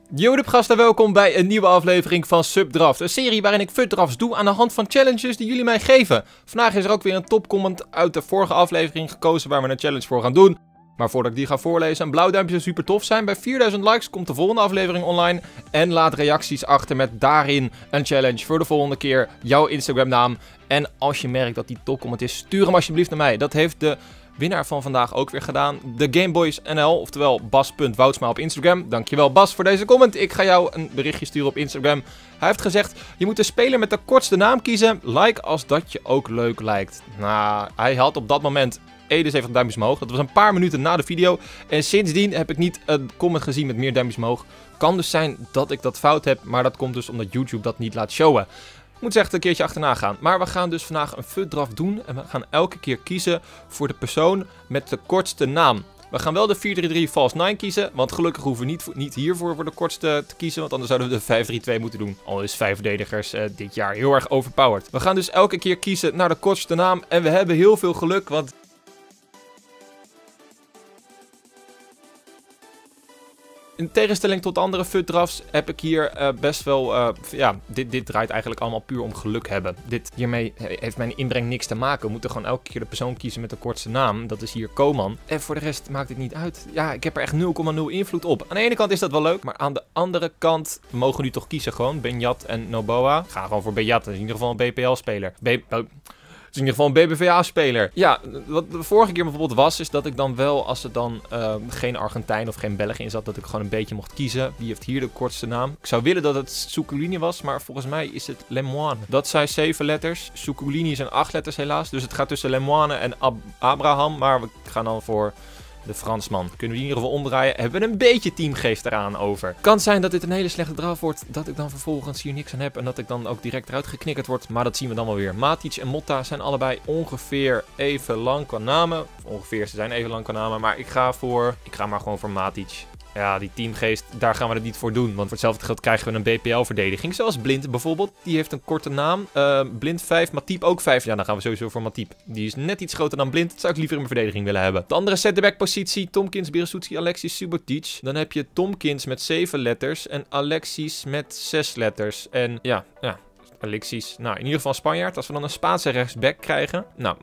Yo gasten, welkom bij een nieuwe aflevering van Subdraft. Een serie waarin ik FUT-drafts doe aan de hand van challenges die jullie mij geven. Vandaag is er ook weer een topcomment uit de vorige aflevering gekozen waar we een challenge voor gaan doen. Maar voordat ik die ga voorlezen, een blauw duimpje zou super tof zijn. Bij 4000 likes komt de volgende aflevering online. En laat reacties achter met daarin een challenge voor de volgende keer. Jouw Instagram naam. En als je merkt dat die topcomment is, stuur hem alsjeblieft naar mij. Dat heeft de winnaar van vandaag ook weer gedaan. De Gameboys NL, oftewel Bas.Woudsma op Instagram. Dankjewel Bas voor deze comment. Ik ga jou een berichtje sturen op Instagram. Hij heeft gezegd, je moet de speler met de kortste naam kiezen. Like als dat je ook leuk lijkt. Nou, hij had op dat moment 71 duimpjes omhoog. Dat was een paar minuten na de video. En sindsdien heb ik niet een comment gezien met meer duimpjes omhoog. Kan dus zijn dat ik dat fout heb. Maar dat komt dus omdat YouTube dat niet laat showen. Ik moet echt een keertje achterna gaan. Maar we gaan dus vandaag een FUT-draft doen. En we gaan elke keer kiezen voor de persoon met de kortste naam. We gaan wel de 4-3-3 False 9 kiezen. Want gelukkig hoeven we niet hiervoor voor de kortste te kiezen. Want anders zouden we de 5-3-2 moeten doen. Al is 5 verdedigers dit jaar heel erg overpowered. We gaan dus elke keer kiezen naar de kortste naam. En we hebben heel veel geluk. Want in tegenstelling tot andere FUT-drafts heb ik hier best wel, dit draait eigenlijk allemaal puur om geluk hebben. Hiermee heeft mijn inbreng niks te maken. We moeten gewoon elke keer de persoon kiezen met de kortste naam. Dat is hier Koman. En voor de rest maakt het niet uit. Ja, ik heb er echt 0,0 invloed op. Aan de ene kant is dat wel leuk, maar aan de andere kant mogen we nu toch kiezen gewoon. Benjat en Noboa. Ik ga gewoon voor Benjat, dat is in ieder geval een BPL-speler. Dus in ieder geval een BBVA-speler. Ja, wat de vorige keer bijvoorbeeld was, is dat ik dan wel, als er dan geen Argentijn of geen Belg in zat, dat ik gewoon een beetje mocht kiezen. Wie heeft hier de kortste naam? Ik zou willen dat het Suculini was, maar volgens mij is het Lemoine. Dat zijn 7 letters. Suculini zijn 8 letters helaas. Dus het gaat tussen Lemoine en Abraham. Maar we gaan dan voor de Fransman. Kunnen we die in ieder geval omdraaien. Hebben we een beetje teamgeest eraan over. Kan zijn dat dit een hele slechte draft wordt. Dat ik dan vervolgens hier niks aan heb. En dat ik dan ook direct eruit geknikkerd word. Maar dat zien we dan wel weer. Matic en Motta zijn allebei ongeveer even lang qua namen. Ongeveer, ze zijn even lang qua namen. Maar ik ga maar gewoon voor Matic. Ja, die teamgeest, daar gaan we het niet voor doen. Want voor hetzelfde geld krijgen we een BPL-verdediging. Zoals Blind bijvoorbeeld. Die heeft een korte naam. Blind 5, Matip ook 5. Ja, dan gaan we sowieso voor Matip. Die is net iets groter dan Blind. Dat zou ik liever in mijn verdediging willen hebben. De andere centerback-positie. Tomkins, Beresutski, Alexis, Subotic. Dan heb je Tomkins met 7 letters. En Alexis met 6 letters. En ja. Alexis. Nou, in ieder geval Spanjaard. Als we dan een Spaanse rechtsback krijgen. Nou.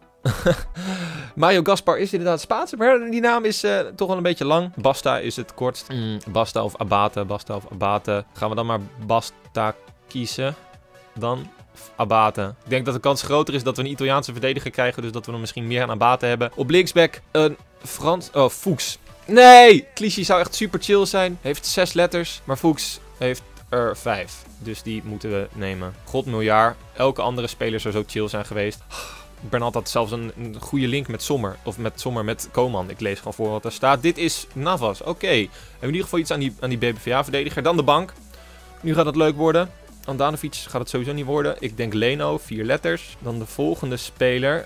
Mario Gaspar is inderdaad Spaans, maar die naam is toch wel een beetje lang. Basta is het kortst. Basta of Abate. Gaan we dan maar Basta kiezen. Dan Abate. Ik denk dat de kans groter is dat we een Italiaanse verdediger krijgen, dus dat we dan misschien meer aan Abate hebben. Op linksback een Fuchs. Nee! Clichy zou echt super chill zijn. Heeft 6 letters, maar Fuchs heeft er 5. Dus die moeten we nemen. God miljard. Elke andere speler zou zo chill zijn geweest. Bernat had zelfs een goede link met Sommer. Of met Sommer met Koman. Ik lees gewoon voor wat er staat. Dit is Navas. Oké. Hebben we in ieder geval iets aan die BBVA-verdediger. Dan de bank. Nu gaat het leuk worden. Andanovic gaat het sowieso niet worden. Ik denk Leno. 4 letters. Dan de volgende speler.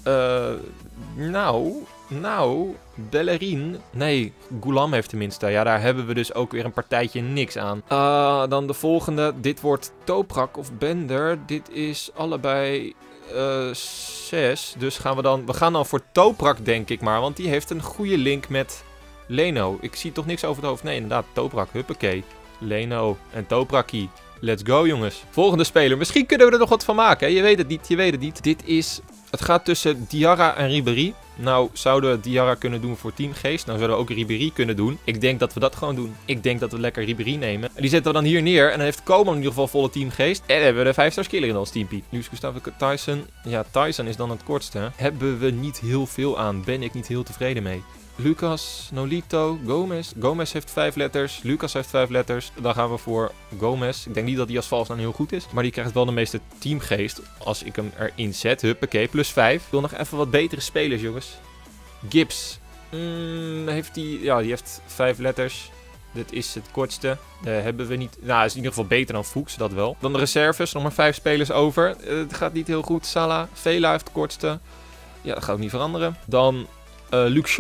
Bellerin. Nee, Goulam heeft tenminste. Ja, daar hebben we dus ook weer een partijtje niks aan. Dan de volgende. Dit wordt Toprak of Bender. Dit is allebei 6. Dus we gaan dan voor Toprak, denk ik maar. Want die heeft een goede link met Leno. Ik zie toch niks over het hoofd. Nee, inderdaad, Toprak. Huppakee. Leno en Toprakie. Let's go, jongens. Volgende speler. Misschien kunnen we er nog wat van maken. Hè? Je weet het niet. Het gaat tussen Diarra en Ribéry. Nou, zouden we Diarra kunnen doen voor teamgeest. Nou, zouden we ook Ribéry kunnen doen. Ik denk dat we dat gewoon doen. Ik denk dat we lekker Ribéry nemen. En die zetten we dan hier neer. En dan heeft Koman in ieder geval volle teamgeest. En dan hebben we de 5-star skiller in ons teampie. Luis Gustavo Tyson. Ja, Tyson is dan het kortste. Hè? Hebben we niet heel veel aan. Ben ik niet heel tevreden mee. Lucas, Nolito, Gomez. Gomez heeft 5 letters. Lucas heeft 5 letters. Dan gaan we voor Gomez. Ik denk niet dat hij als vals dan heel goed is. Maar die krijgt wel de meeste teamgeest als ik hem erin zet. Huppakee, plus 5. Ik wil nog even wat betere spelers, jongens. Gibbs. Die heeft 5 letters. Dit is het kortste. Hebben we niet. Nou, is in ieder geval beter dan Fuchs, dat wel. Dan de reserves. Nog maar 5 spelers over. Het gaat niet heel goed. Salah. Vela heeft het kortste. Ja, dat gaat ook niet veranderen. Dan Luke Shaw.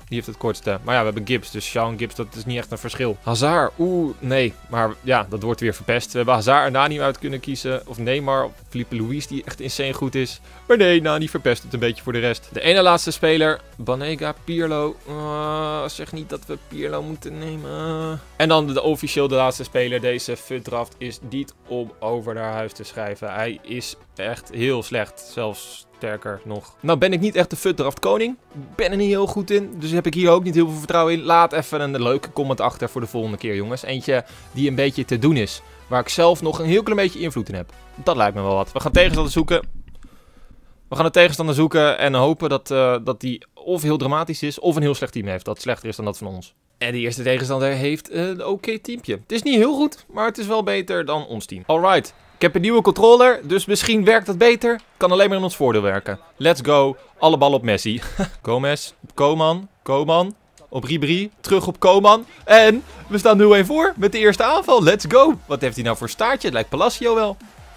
Die heeft het kortste. Maar ja, we hebben Gibbs. Dus Shaw en Gibbs, dat is niet echt een verschil. Hazard. Nee. Maar ja, dat wordt weer verpest. We hebben Hazard en Nani uit kunnen kiezen. Of Neymar. Of Filipe Luis, die echt insane goed is. Maar nee, Nani verpest het een beetje voor de rest. De ene laatste speler. Banega, Pirlo. Zeg niet dat we Pirlo moeten nemen. En dan de officieel de laatste speler. Deze FUT-draft is niet om over naar huis te schrijven. Hij is echt heel slecht. Zelfs sterker nog. Nou ben ik niet echt de FUT-draft koning. Ben er niet heel goed in. Dus heb ik hier ook niet heel veel vertrouwen in. Laat even een leuke comment achter voor de volgende keer, jongens. Eentje die een beetje te doen is. Waar ik zelf nog een heel klein beetje invloed in heb. Dat lijkt me wel wat. We gaan tegenstander zoeken. We gaan de tegenstander zoeken en hopen dat die of heel dramatisch is of een heel slecht team heeft. Dat slechter is dan dat van ons. En de eerste tegenstander heeft een oké teampje. Het is niet heel goed, maar het is wel beter dan ons team. Alright. Ik heb een nieuwe controller, dus misschien werkt dat beter. Kan alleen maar in ons voordeel werken. Let's go. Alle ballen op Messi. Gomez, Koeman, op Ribéry, terug op Koeman. En we staan 0-1 voor met de eerste aanval. Let's go. Wat heeft hij nou voor staartje? Het lijkt Palacio wel.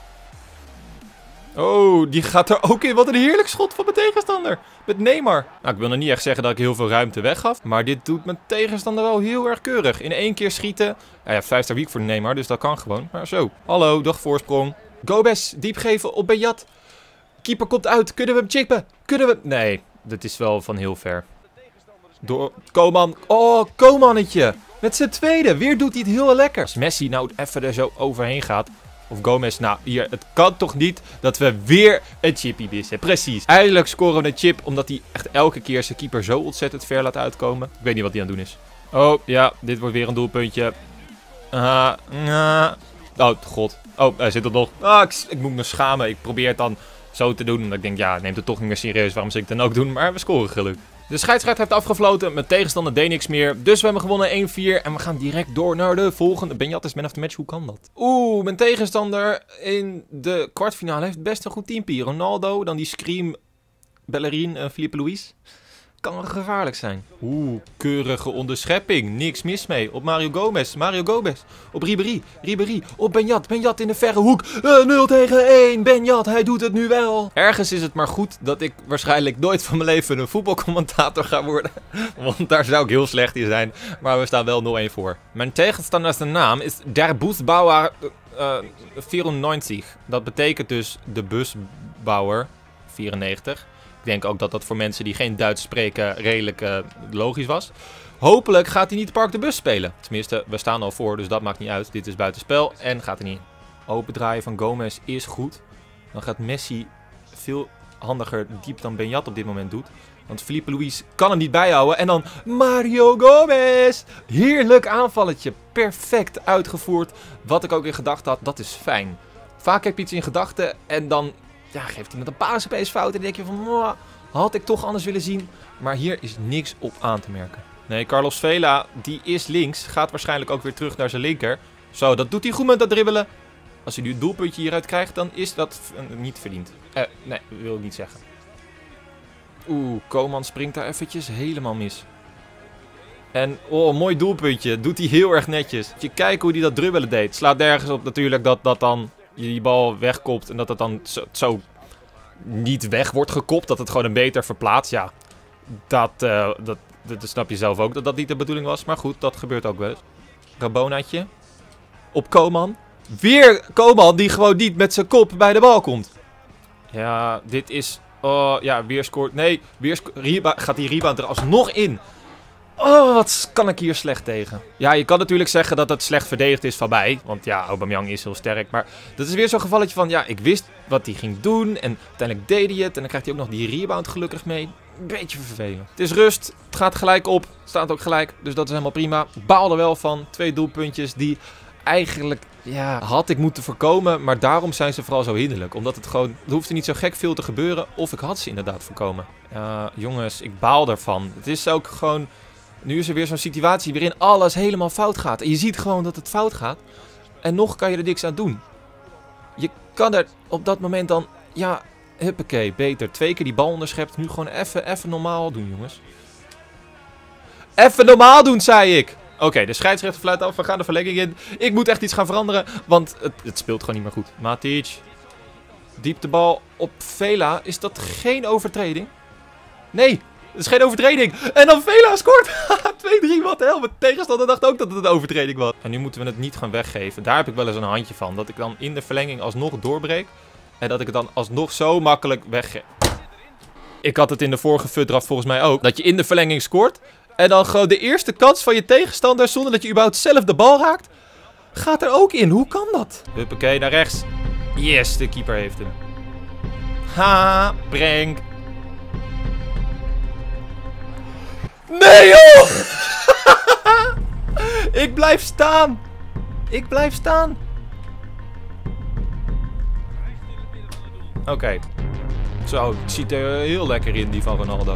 Oh, die gaat er ook in. Wat een heerlijk schot van mijn tegenstander. Met Neymar. Nou, ik wil nog niet echt zeggen dat ik heel veel ruimte weggaf. Maar dit doet mijn tegenstander wel heel erg keurig. In één keer schieten. Ja, 5-star week voor Neymar, dus dat kan gewoon. Maar zo. Hallo, dag voorsprong. Gomez, diep geven op Benjat. Keeper komt uit. Kunnen we hem chippen? Nee, dit is wel van heel ver. Door Koeman. Oh, Koemannetje. Met zijn tweede. Weer doet hij het heel lekker. Als Messi nou even er zo overheen gaat. Of Gomez, nou hier, het kan toch niet dat we weer een chippy missen. Precies. Eindelijk scoren we een chip, omdat hij echt elke keer zijn keeper zo ontzettend ver laat uitkomen. Ik weet niet wat hij aan het doen is. Oh, ja, dit wordt weer een doelpuntje. Oh, god. Oh, hij zit er nog. Ik moet me schamen. Ik probeer het dan zo te doen, omdat ik denk, ja, neemt het toch niet meer serieus. Waarom zou ik het dan ook doen? Maar we scoren gelukkig. De scheidsrechter heeft afgefloten. Mijn tegenstander deed niks meer. Dus we hebben gewonnen 1-4. En we gaan direct door naar de volgende. Benjat is man of the match. Hoe kan dat? Oeh, mijn tegenstander in de kwartfinale heeft best een goed teampie. Ronaldo, dan die Scream, Bellerin, Filipe Luis. Kan gevaarlijk zijn. Oeh, keurige onderschepping. Niks mis mee. Op Mario Gomez. Op Ribéry. Op Benjat in de verre hoek. 0 tegen 1. Benjat, hij doet het nu wel. Ergens is het maar goed dat ik waarschijnlijk nooit van mijn leven een voetbalcommentator ga worden. Want daar zou ik heel slecht in zijn. Maar we staan wel 0-1 voor. Mijn tegenstander's naam is Der Busbauer 94. Dat betekent dus de busbouwer 94. Ik denk ook dat dat voor mensen die geen Duits spreken redelijk logisch was. Hopelijk gaat hij niet Park de Bus spelen. Tenminste, we staan al voor, dus dat maakt niet uit. Dit is buitenspel en gaat er niet in. Open draaien van Gomez is goed. Dan gaat Messi veel handiger diep dan Benjat op dit moment doet. Want Filipe Luis kan hem niet bijhouden. En dan Mario Gomez. Heerlijk aanvalletje. Perfect uitgevoerd. Wat ik ook in gedachten had, dat is fijn. Vaak heb je iets in gedachten en dan... ja, geeft hij met een paas opeens fout en dan denk je van, had ik toch anders willen zien. Maar hier is niks op aan te merken. Nee, Carlos Vela, die is links. Gaat waarschijnlijk ook weer terug naar zijn linker. Zo, dat doet hij goed met dat dribbelen. Als hij nu een doelpuntje hieruit krijgt, dan is dat niet verdiend. Nee, wil ik niet zeggen. Oeh, Koeman springt daar eventjes helemaal mis. En, mooi doelpuntje. Doet hij heel erg netjes. Je kijkt hoe hij dat dribbelen deed. Slaat nergens op natuurlijk dat dan... je die bal wegkopt en dat het dan zo niet weg wordt gekopt. Dat het gewoon een beter verplaatst. Ja, dat snap je zelf ook dat dat niet de bedoeling was. Maar goed, dat gebeurt ook wel eens. Rabonaatje. Op Koeman. Weer Koeman die gewoon niet met zijn kop bij de bal komt. Ja, dit is... oh, ja, weer scoort... nee, gaat die rebound er alsnog in. Oh, wat kan ik hier slecht tegen. Ja, je kan natuurlijk zeggen dat het slecht verdedigd is van mij. Want ja, Aubameyang is heel sterk. Maar dat is weer zo'n gevalletje van... ja, ik wist wat hij ging doen. En uiteindelijk deed hij het. En dan krijgt hij ook nog die rebound gelukkig mee. Een beetje vervelend. Het is rust. Het gaat gelijk op. Het staat ook gelijk. Dus dat is helemaal prima. Baal er wel van. 2 doelpuntjes die eigenlijk... ja, had ik moeten voorkomen. Maar daarom zijn ze vooral zo hinderlijk. Omdat het gewoon... er hoeft er niet zo gek veel te gebeuren. Of ik had ze inderdaad voorkomen. Jongens, ik baal ervan. Het is ook gewoon... nu is er weer zo'n situatie waarin alles helemaal fout gaat. En je ziet gewoon dat het fout gaat. En nog kan je er niks aan doen. Je kan er op dat moment dan... ja, huppakee, beter. 2 keer die bal onderschept. Nu gewoon even normaal doen, jongens. Even normaal doen, zei ik. Oké, de scheidsrechter fluit af. We gaan de verlenging in. Ik moet echt iets gaan veranderen. Want het speelt gewoon niet meer goed. Matic. Diep de bal op Vela. Is dat geen overtreding? Nee. Het is geen overtreding. En dan Vela scoort. 2-3, wat de hel. Mijn tegenstander dacht ook dat het een overtreding was. En nu moeten we het niet gaan weggeven. Daar heb ik wel eens een handje van. Dat ik dan in de verlenging alsnog doorbreek. En dat ik het dan alsnog zo makkelijk weggeef. Ik had het in de vorige FUT-draft volgens mij ook. Dat je in de verlenging scoort. En dan gewoon de eerste kans van je tegenstander, zonder dat je überhaupt zelf de bal raakt, gaat er ook in. Hoe kan dat? Huppakee, naar rechts. Yes, de keeper heeft hem. Ha, prank. Nee, joh! Ik blijf staan. Ik blijf staan. Oké. Zo, het ziet er heel lekker in, die van Ronaldo.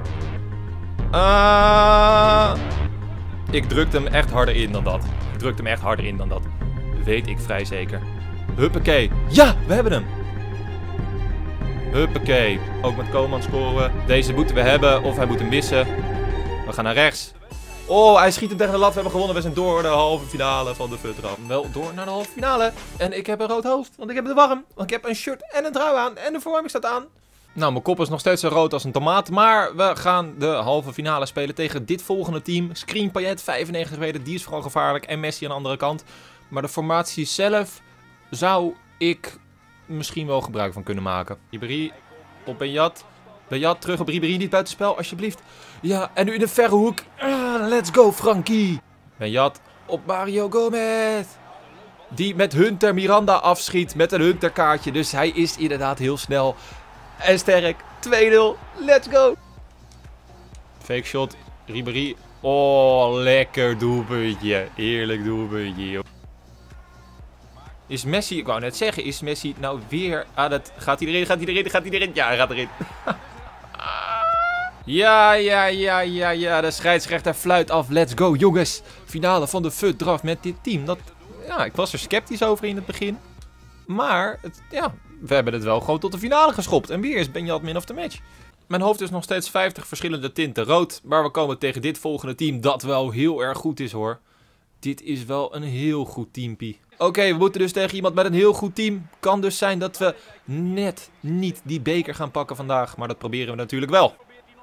Ik drukte hem echt harder in dan dat. Ik drukte hem echt harder in dan dat. Weet ik vrij zeker. Huppakee. Ja, we hebben hem. Huppakee. Ook met Koeman scoren. Deze moeten we hebben of hij moet hem missen. We gaan naar rechts. Oh, hij schiet hem tegen de lat. We hebben gewonnen. We zijn door de halve finale van de FUT-draft. Wel door naar de halve finale. En ik heb een rood hoofd. Want ik heb het warm. Want ik heb een shirt en een trui aan. En de verwarming staat aan. Nou, mijn kop is nog steeds zo rood als een tomaat. Maar we gaan de halve finale spelen tegen dit volgende team. Screen Payet, 95 meter. Die is vooral gevaarlijk. En Messi aan de andere kant. Maar de formatie zelf zou ik misschien wel gebruik van kunnen maken. Ribéry op Benjat. Benjat terug op Ribéry. Niet buitenspel, alsjeblieft. Ja, en nu in de verre hoek. Let's go, Frankie. Benjat op Mario Gomez. Die met Hunter Miranda afschiet met een Hunter kaartje. Dus hij is inderdaad heel snel en sterk. 2-0. Let's go. Fake shot. Ribéry. Oh, lekker doelpuntje. Heerlijk doelpuntje, joh. Is Messi, ik wou net zeggen, is Messi nou weer aan het... Gaat hij erin? Gaat hij erin? Gaat hij erin? Ja, hij gaat erin. Ja. De scheidsrechter fluit af. Let's go, jongens. Finale van de FUT-draft met dit team. Ja, ik was er sceptisch over in het begin. Maar, we hebben het wel gewoon tot de finale geschopt. En weer is Benjat man of the match. Mijn hoofd is nog steeds 50 verschillende tinten rood. Maar we komen tegen dit volgende team dat wel heel erg goed is, hoor. Dit is wel een heel goed teampie. Oké, we moeten dus tegen iemand met een heel goed team. Kan dus zijn dat we net niet die beker gaan pakken vandaag. Maar dat proberen we natuurlijk wel.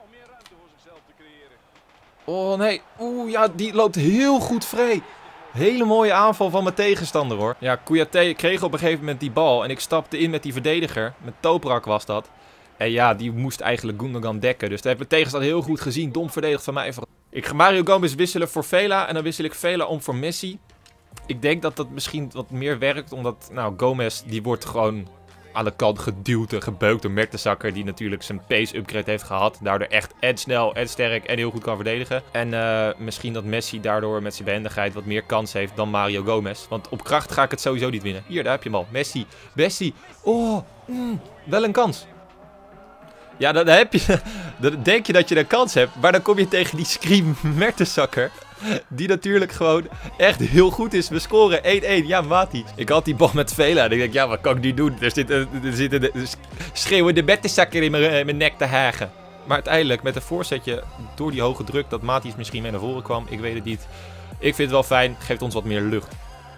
Oh nee. Oeh, ja, die loopt heel goed vrij. Hele mooie aanval van mijn tegenstander, hoor. Ja, Kouyaté kreeg op een gegeven moment die bal. En ik stapte in met die verdediger. Met Toprak was dat. En ja, die moest eigenlijk Gundogan dekken. Dus dat heeft mijn tegenstander heel goed gezien. Dom verdedigd van mij. Ik ga Mario Gomez wisselen voor Vela. En dan wissel ik Vela om voor Messi. Ik denk dat dat misschien wat meer werkt. Omdat, nou, Gomez die wordt gewoon aan de kant geduwd en gebeukt door Mertesacker. Die natuurlijk zijn pace upgrade heeft gehad. Daardoor echt en snel en sterk en heel goed kan verdedigen. En misschien dat Messi daardoor met zijn behendigheid wat meer kans heeft dan Mario Gomez. Want op kracht ga ik het sowieso niet winnen. Hier, daar heb je hem al. Messi. Oh, wel een kans. Ja, dan heb je... Dan denk je dat je een kans hebt. Maar dan kom je tegen die Scream Mertesacker. Die natuurlijk gewoon echt heel goed is. We scoren 1-1. Ja, Mati. Ik had die bal met Vela. En ik denk, ja, wat kan ik nu doen? Er zit een schreeuwende Mertesacker in mijn nek te hagen. Maar uiteindelijk met een voorzetje door die hoge druk dat Mati misschien mee naar voren kwam. Ik weet het niet. Ik vind het wel fijn. Geeft ons wat meer lucht.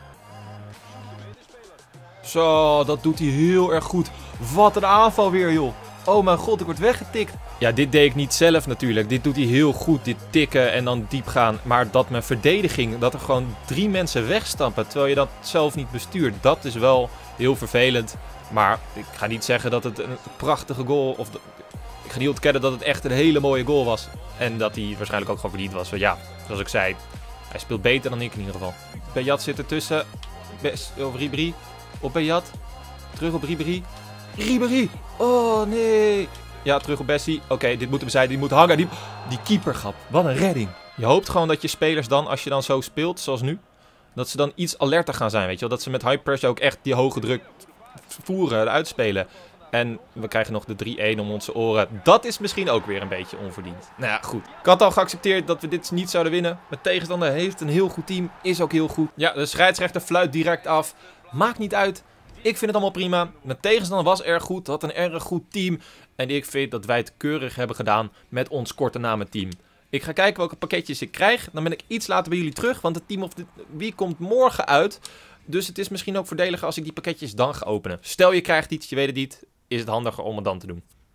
Zo, dat doet hij heel erg goed. Wat een aanval weer, joh. Oh mijn god, ik word weggetikt. Ja, dit deed ik niet zelf natuurlijk. Dit doet hij heel goed. Dit tikken en dan diep gaan. Maar dat mijn verdediging, dat er gewoon 3 mensen wegstampen. Terwijl je dat zelf niet bestuurt. Dat is wel heel vervelend. Maar ik ga niet zeggen dat het een prachtige goal... Ik ga niet ontkennen dat het echt een hele mooie goal was. En dat hij waarschijnlijk ook gewoon verdiend was. Want ja, zoals ik zei, hij speelt beter dan ik in ieder geval. Benjat zit ertussen. Op Ribéry. Op Benjat. Terug op Ribéry. Ribéry! Oh nee! Ja, terug op Bessie. Oké, dit moeten we zijn. Die moet hangen. Die keepergrap. Wat een redding. Je hoopt gewoon dat je spelers dan, als je dan zo speelt, zoals nu, dat ze dan iets alerter gaan zijn, weet je wel. Dat ze met high pressure ook echt die hoge druk voeren, uitspelen. En we krijgen nog de 3-1 om onze oren. Dat is misschien ook weer een beetje onverdiend. Nou ja, goed. Ik had al geaccepteerd dat we dit niet zouden winnen. Mijn tegenstander heeft een heel goed team. Is ook heel goed. Ja, de scheidsrechter fluit direct af. Maakt niet uit. Ik vind het allemaal prima. Mijn tegenstander was erg goed. Had een erg goed team. En ik vind dat wij het keurig hebben gedaan met ons korte namen team. Ik ga kijken welke pakketjes ik krijg. Dan ben ik iets later bij jullie terug. Want het team of the week komt morgen uit. Dus het is misschien ook voordeliger als ik die pakketjes dan ga openen. Stel je krijgt iets, je weet het niet. Is het handiger om het dan te doen.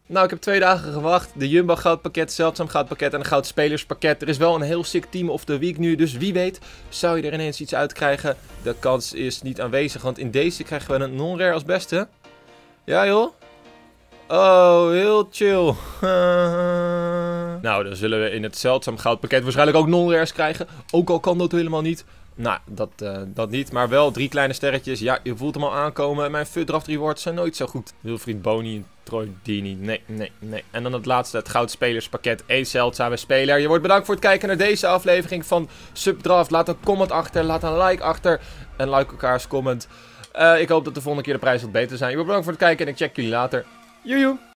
Nou, ik heb 2 dagen gewacht. De Jumbo goudpakket, zeldzaam goudpakket en een goudspelerspakket. Er is wel een heel sick team of the week nu, dus wie weet zou je er ineens iets uit krijgen. De kans is niet aanwezig, want in deze krijgen we een non-rare als beste. Ja joh. Oh, heel chill. Nou, dan zullen we in het zeldzaam goudpakket waarschijnlijk ook non-rares krijgen. Ook al kan dat helemaal niet. Nou, dat niet. Maar wel 3 kleine sterretjes. Ja, je voelt hem al aankomen. Mijn FUT Draft rewards zijn nooit zo goed. Wilfried Boni en Troy Deeney. Nee. En dan het laatste, het goudspelerspakket. 1 zeldzame speler. Je wordt bedankt voor het kijken naar deze aflevering van Subdraft. Laat een comment achter. Laat een like achter. En like elkaars comment. Ik hoop dat de volgende keer de prijzen wat beter zijn. Je wordt bedankt voor het kijken en ik check jullie later. Joejoe!